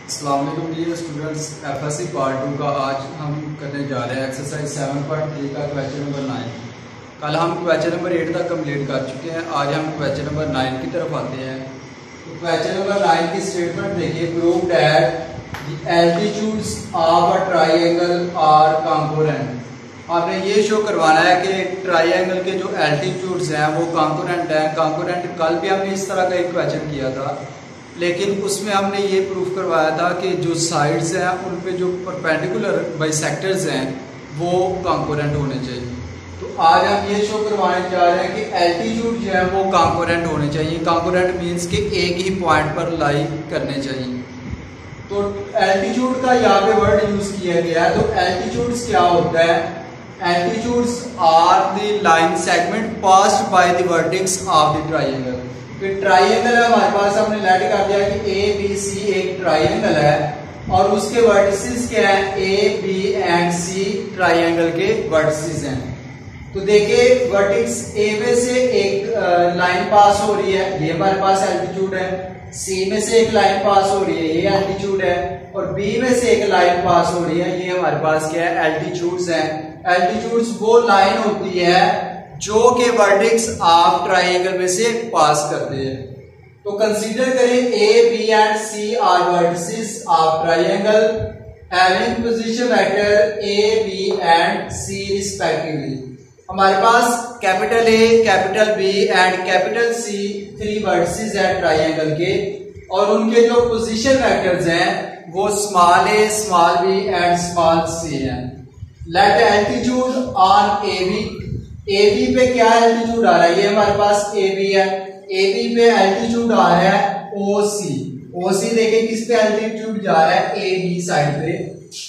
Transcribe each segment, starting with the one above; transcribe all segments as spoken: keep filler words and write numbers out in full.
अस्सलाम वालेकुम dear students, FSc part two का आज हम करने जा रहे हैं एक्सरसाइज सेवन पॉइंट थ्री का क्वेश्चन नंबर नाइन। कल हम क्वेश्चन नंबर एट तक कंप्लीट कर चुके हैं। आज हम क्वेश्चन नंबर नाइन की तरफ आते हैं। तो क्वेश्चन नंबर नाइन की स्टेटमेंट देखिए, prove that the altitudes of a triangle are concurrent. आपने ये शो करवाना है कि ट्रायंगल के जो एल्टीट्यूड्स हैं वो कॉन्कोरेंट हैं। कॉन्कोरेंट कल भी हमने इस तरह का एक क्वेश्चन किया था, लेकिन उसमें हमने ये प्रूफ करवाया था कि जो साइड्स हैं उन पे जो परपेंडिकुलर बाइसेक्टर्स हैं वो कॉन्कोरेंट होने चाहिए। तो आज हम ये शो करवाने जा रहे हैं कि एल्टीट्यूड जो है वो कॉन्कोरेंट होने चाहिए। कॉन्कोरेंट मीन्स कि एक ही पॉइंट पर लाई करने चाहिए। तो एल्टीट्यूड का यहाँ पे वर्ड यूज किया गया है। तो एल्टीट्यूड्स क्या होता है? Altitudes are the line segment passed by the vertex of the triangle. कि ट्रायंगल है हमारे पास, हमने लेट कर दिया कि ए बी सी एक ट्रायंगल है और उसके वर्टिसेस क्या है? A B and C triangle के वर्टिसेस हैं। तो देखिए वर्टेक्स ए में से एक लाइन पास हो रही है, ये हमारे पास एल्टीट्यूड है। सी में से एक लाइन पास हो रही है, ये एल्टीट्यूड है। और बी में से एक लाइन पास हो रही है, ये हमारे पास क्या है? एल्टीट्यूड्स हैं। एल्टीट्यूड्स वो लाइन होती है जो के वर्टेक्स आप ट्रायंगल में से पास करते हैं। तो कंसीडर करें A B and C are vertices of triangle having position vector A B and C respectively. हमारे पास capital A, capital B and capital C three vertices हैं ट्रायंगल के, और उनके जो पोजीशन वेक्टर्स हैं वो small a, small b and small c हैं। Let altitude on A B. A B पे क्या एल्टीट्यूड आ रहा है? ये हमारे पास ए बी है। ए बी पे एल्टीट्यूड आ रहा है ओ सी। ओ सी देखिए किस पे एल्टीट्यूड जा रहा है? ए बी साइड पे।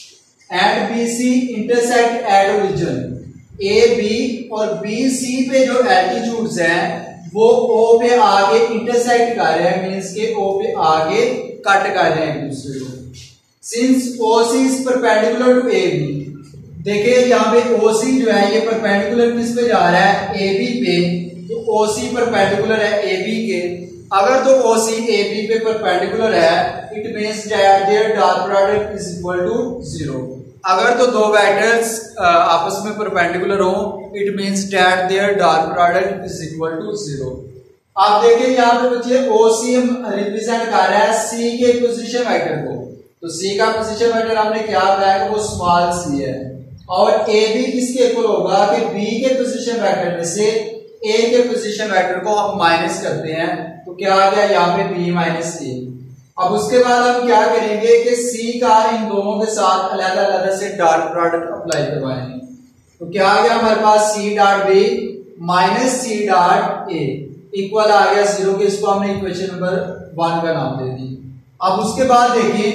And B C intersect at origin. A B और बी सी पे जो एल्टीट्यूड्स हैं वो ओ पे आगे इंटरसेक्ट कर रहे हैं, मींस के ओ पे आगे कट कर रहे हैं एक दूसरे को। Since O C is perpendicular to A B, देखिए यहाँ पे O C जो है ये परपेंडिकुलर किस पे जा रहा है? A B पे। तो O C परपेंडिकुलर है A B के। अगर तो O C A B पे परपेंडिकुलर है, it means that their dot product is equal to zero. अगर तो दो वेक्टर्स आपस में परपेंडिकुलर हो, it means that their dot product is equal to zero. आप देखिए यहाँ पे बच्चे O C हम रिप्रेजेंट कर रहा है C के पोजीशन वेक्टर को। तो C का पोजीशन वेक्टर हमने क्या बताया कि वो स्मॉल c है। और ए बी किसके इक्वल होगा? कि बी के पोजीशन वेक्टर में से ए के पोजीशन वेक्टर को हम माइनस करते हैं, तो क्या आ गया यहाँ पे बी माइनस ए। अब उसके बाद हम क्या करेंगे कि सी का इन दोनों के साथ अलग अलग से डॉट प्रोडक्ट अप्लाई करवाएंगे। तो क्या आ गया हमारे पास? C dot B minus C dot A equal आ गया जीरो के। इसको हमने इक्वेशन नंबर वन का नाम दे दी। अब उसके बाद देखिए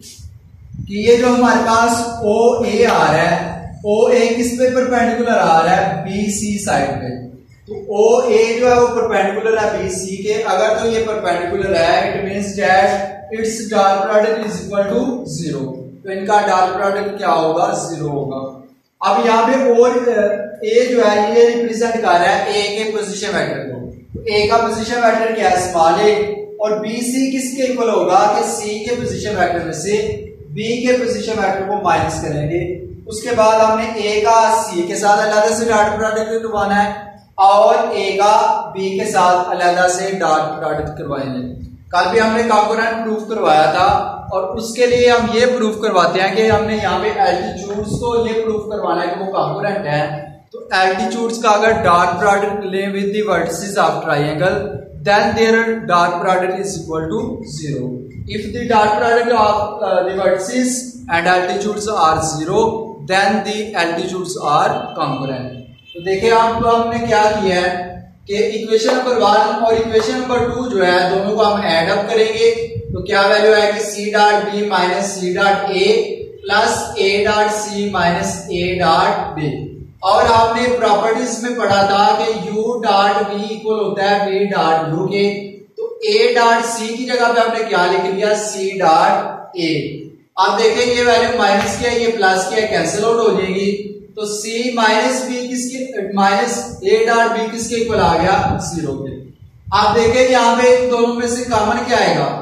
कि ये जो हमारे पास ओ ए आ रहा है, ओ ए किस पे परपेंडिकुलर आ रहा है? बी सी साइड पे। तो ओ ए जो है वो परपेंडिकुलर है बी सी के। अगर तो ये परपेंडिकुलर है, it means that its dot product is equal to zero. तो इनका डॉट प्रोडक्ट क्या होगा? जीरो होगा। अब यहाँ पे और ए जो है ये रिप्रेजेंट कर रहा है ए के पोजीशन वेक्टर को। तो ए का पोजीशन वेक्टर क्या है? Small a. और बी सी किसके इक्वल होगा? कि सी के पोजीशन वेक्टर में से बी के पोजीशन वेक्टर को माइनस करेंगे। उसके बाद हमने ए का सी के साथ अलग से डॉट प्रोडक्ट करवाना है और ए का बी के साथ अलग से डॉट प्रोडक्ट करवाएंगे। कल भी हमने कॉन्कोरेंट प्रूफ करवाया था, और उसके लिए हम ये प्रूफ करवाते हैं कि हमने यहाँ पे एल्टीट्यूड्स को ये प्रूफ करवाना है कि वो कॉन्कोरेंट है। तो एल्टीट्यूड्स का अगर डॉट प्रोडक्ट ले with the vertices of triangle, then their dot product is equal to zero. If the dot product of uh, the vertices and altitudes are zero, then the altitudes are congruent. तो देखिए आप तो हमने क्या किया है कि इक्वेशन नंबर वन और इक्वेशन नंबर टू जो है दोनों को हम ऐड अप करेंगे। तो क्या वैल्यू है कि c dot b minus c dot a plus a dot c minus a dot b। और आपने प्रॉपर्टीज में पढ़ा था कि u डॉट v इक्वल होता है b डॉट u के। तो a डॉट c की जगह पे हमने क्या लिख दिया? c dot a। आप देखें ये वैल्यू माइनस की है, ये प्लस की है, कैंसिल आउट हो जाएगी। तो c माइनस बी किसके माइनस a डॉट b किसके इक्वल आ गया? जीरो के। आप देखें यहाँ पे इन दोनों में से कॉमन क्या आएगा?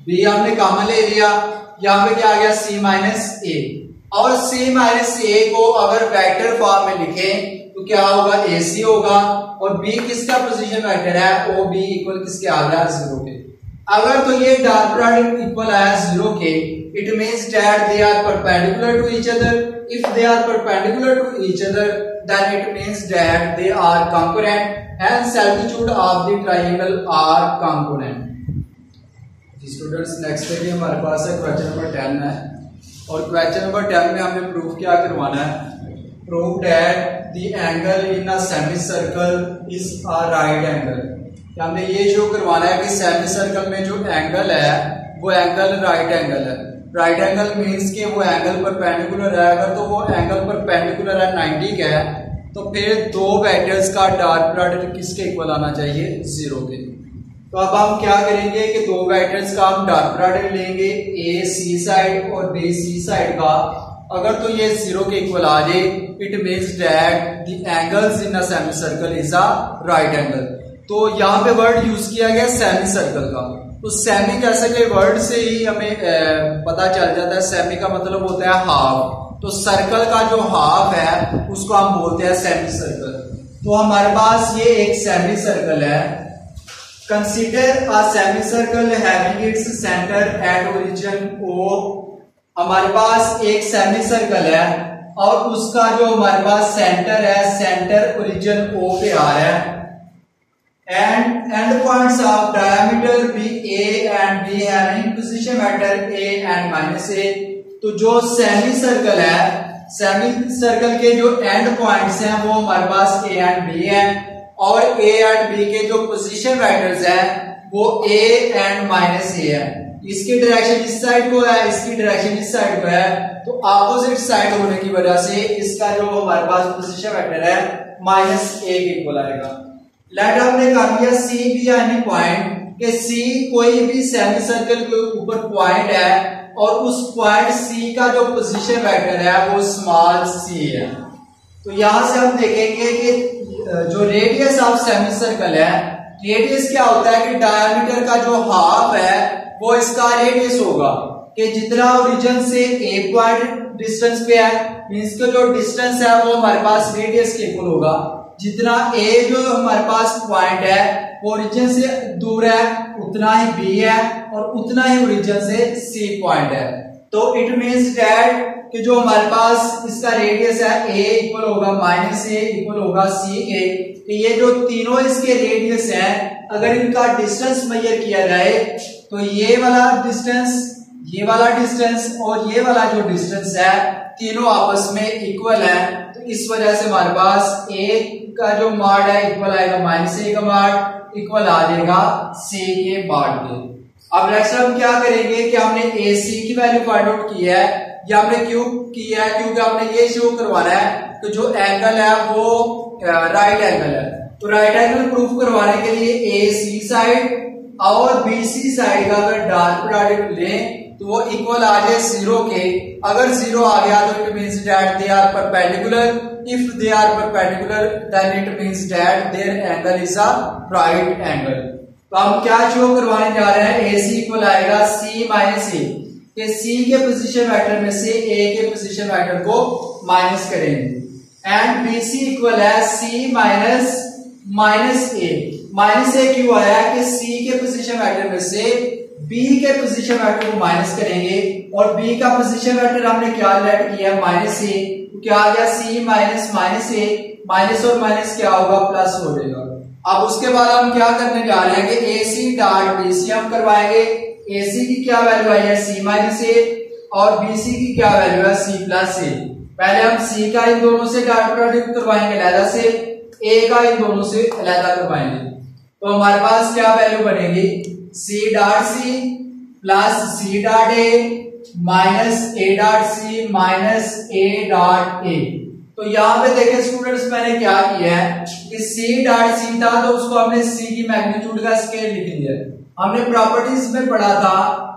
बी हमने कॉमन ले लिया, यहाँ पे क्या आ गया सी माइनस ए, और सी माइनस ए को अगर वेक्टर फॉर्म में लिखें तो क्या होगा ए सी होगा, और बी किसका पोजीशन वेक्टर है ओ बी इक्वल किसके आ गया जीरो के। अगर तो ये डॉट प्रोडक्ट इक्वल आया जीरो के, it means that they are perpendicular to each other. If they are perpendicular to each other then it means that they are concurrent, hence altitude of the triangle are component। Students next देखिए हमारे पास है question number ten है, और question number ten में हमने proof क्या करवाना है, prove that the angle in a semi circle is a right angle. हमने ये शो करवाना है कि सेमी सर्कल में जो एंगल है वो एंगल राइट एंगल है। राइट एंगल मींस कि वो एंगल परपेंडिकुलर है, अगर तो वो एंगल परपेंडिकुलर है नाइंटी का है तो फिर दो वेक्टर्स का डॉट प्रोडक्ट किसके इक्वल आना चाहिए जीरो के। तो अब हम क्या करेंगे कि दो वेक्टर्स का हम डॉट प्रोडक्ट लेंगे, ए सी साइड और बी सी साइड का। अगर तो ये जीरो के इक्वल आ जाए it means that the angles in a semi circle is a right angle. तो यहाँ पे वर्ड यूज किया गया सेमी सर्कल का, तो सेमी जैसे के वर्ड से ही हमें ए, पता चल जाता है, सेमी का मतलब होता है हाफ, तो सर्कल का जो हाफ है उसको हम बोलते हैं सेमी सर्कल। तो हमारे पास ये एक सेमी सर्कल है, consider a semi circle having its centre at origin O. हमारे पास एक सेमी सर्कल है और उसका जो हमारे पास सेंटर है, सेंटर ओरिजिन ओ पे आ रहा है, and end points of diameter B A and B having position vector A and minus A. तो जो सेमी सर्कल है, सेमी सर्कल के जो एंड पॉइंट्स हैं वो हमारे पास ए एंड बी है, और ए एंड बी के जो पोजीशन वेक्टर्स हैं वो ए एंड माइनस ए है। इसकी डायरेक्शन इस साइड को है, इसकी डायरेक्शन इस साइड को है, तो ऑपोजिट साइड होने की वजह से इसका जो हमारे पास पोजीशन वेक्टर है माइनस ए के इक्वल आएगा। लेट हमने कर लिया सी बी एनी पॉइंट, कि सी कोई भी सेमी सर्कल के ऊपर पॉइंट है और उस पॉइंट सी का जो पोजीशन वेक्टर है वो स्मॉल सी है। तो यहां से हम देखेंगे कि जो रेडियस ऑफ सेमी सर्कल है, रेडियस क्या होता है कि डायमीटर का जो हाफ है वो इसका रेडियस होगा, कि जितना ओरिजिन से ए पॉइंट डिस्टेंस पे है मींस के जो डिस्टेंस है वो हमारे पास रेडियस के इक्वल होगा। जितना ए जो हमारे पास पॉइंट है वो ओरिजिन से दूर है उतना ही बी है, और उतना ही ओरिजिन से सी पॉइंट है। तो इट मींस दैट कि जो हमारे पास इसका रेडियस है ए इक्वल होगा माइनस ए इक्वल होगा सी के। तो ये जो तीनों इसके रेडियस हैं, अगर इनका डिस्टेंस मेजर किया जाए तो ये वाला डिस्टेंस, ये वाला डिस्टेंस और ये वाला जो डिस्टेंस है तीनों आपस में इक्वल है। तो इस वजह से हमारे पास ए का जो माड है इक्वल आएगा माइनस ए का माड इक्वल आ जाएगा सी के माड के। अब नेक्स्ट हम क्या करेंगे कि हमने ए सी की वैल्यू फाइंड आउट की है, या हमने क्यों किया है, क्योंकि हमने ये शो करवाना है कि जो एंगल है वो राइट एंगल है। तो राइट एंगल प्रूफ करवाने के लिए ए सी साइड और बी सी साइड का अगर डॉट प्रोडक्ट लें तो वो इक्वल आ जाए जीरो के। अगर जीरो आ गया तो it means that they are perpendicular. If they are perpendicular then it means that their angle is a right angle. तो हम क्या शो करवाने जा रहे हैं, ए सी इक्वल आएगा सी माइनस ए, कि सी के पोजीशन वेक्टर में से ए के पोजीशन वेक्टर को माइनस करेंगे, एंड बी सी इक्वल है C minus minus A. Minus A क्यों आया कि सी के पोजीशन वेक्टर में से बी के पोजीशन वेक्टर को माइनस करेंगे, और बी का पोजीशन वेक्टर हमने क्या लेट किया माइनस ए, तो क्या आ गया C minus minus A, minus और माइनस क्या होगा प्लस हो जाएगा। अब उसके बाद हम क्या करने जा रहे हैं कि ए सी डॉट बी सी हम करवाएंगे। ए सी की क्या वैल्यू आई है सी माइनस ए, और बी सी की क्या वैल्यू है सी प्लस ए। पहले हम सी का इन दोनों से डॉट प्रोडक्ट करवाएंगे अलग से, ए का इन दोनों से अलग करवाएंगे। तो हमारे पास क्या वैल्यू बनेगी C dot C plus C dot A minus A dot C minus A dot A. तो यहाँ पे देखें स्टूडेंट्स मैंने क्या किया है कि सी डॉट सी था तो उसको हमने सी की मैग्नीट्यूड का स्केल लिख दिया। हमने प्रॉपर्टीज में पढ़ा था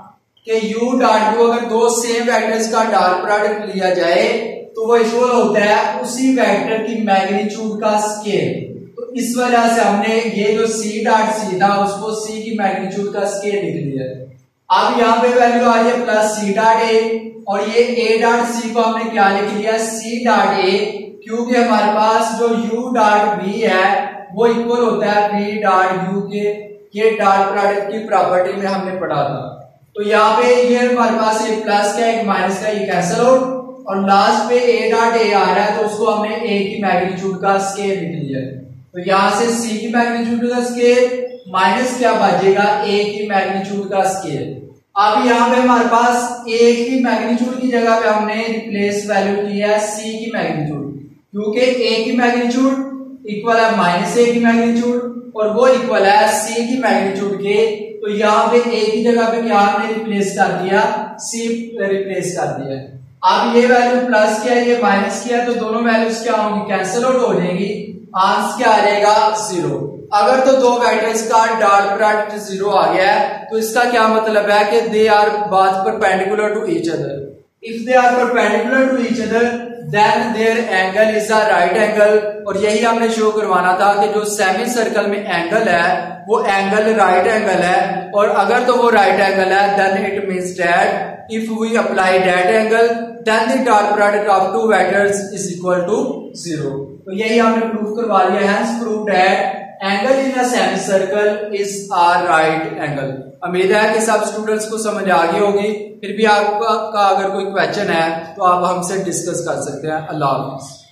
कि u डॉट u अगर दो सेम वेक्टर्स का डॉट प्रोडक्ट लिया जाए तो वो इक्वल होता है उसी वेक्टर की मैग्नीट्यूड का स्केल। तो इस वजह से हमने ये जो c डॉट c था उसको c की मैग्नीट्यूड का स्केल लिख दिया। अब यहाँ पे वैल्यू आ रही है प्लस सी डॉट ए, और ये ए डॉट सी को हमने क्या लिख लिया, सी डॉट ए, क्योंकि हमारे पास जो यू डॉट बी है वो इक्वल होता है बी डॉट यू के। ये डॉट प्रोडक्ट की प्रॉपर्टी में हमने पढ़ा था। तो यहाँ पे ये हमारे पास एक प्लस का एक माइनस का, ये कैंसिल आउट, और लास्ट पे ए डॉट ए आ रहा है तो उसको हमने ए की मैग्नीट्यूड का स्केल लिख लिया है। तो यहाँ से सी की मैग्नीट्यूड का स्केल माइनस क्या बचेगा, ए की मैग्नीट्यूड का स्केल। अब यहाँ पे हमारे पास ए की मैग्नीट्यूड की जगह पे हमने रिप्लेस वैल्यू की है सी की मैग्नीट्यूड, क्योंकि ए की मैग्नीट्यूड इक्वल है माइनस ए की मैग्नीट्यूड और वो इक्वल है सी की मैग्नीट्यूड के। तो यहाँ पे ए की जगह पे क्या हमने रिप्लेस कर दिया, सी रिप्लेस कर दिया। अब ये वैल्यू प्लस क्या है, ये माइनस क्या है, तो दोनों वैल्यूज क्या होंगी, कैंसिल आउट हो जाएंगी। आंसर क्या आ जाएगा, जीरो। अगर तो दो वेक्टर्स का डॉट प्रोडक्ट जीरो आ गया है तो इसका क्या मतलब है कि they are both perpendicular to each other. If they are perpendicular to each other then their angle is a right angle. और यही हमने शो करवाना था कि जो सेमी सर्कल में एंगल है वो एंगल राइट एंगल है, और अगर तो वो राइट एंगल है then it means that if we apply that angle then the dot product of two vectors is equal to zero. तो यही हमने प्रूव करवा लिया, hence prove that angle in a semi circle is a right angle. उम्मीद है कि सब students को समझ आ गई होगी। फिर भी आपका अगर कोई क्वेश्चन है तो आप हमसे डिस्कस कर सकते हैं। अल्लाह हाफिज़।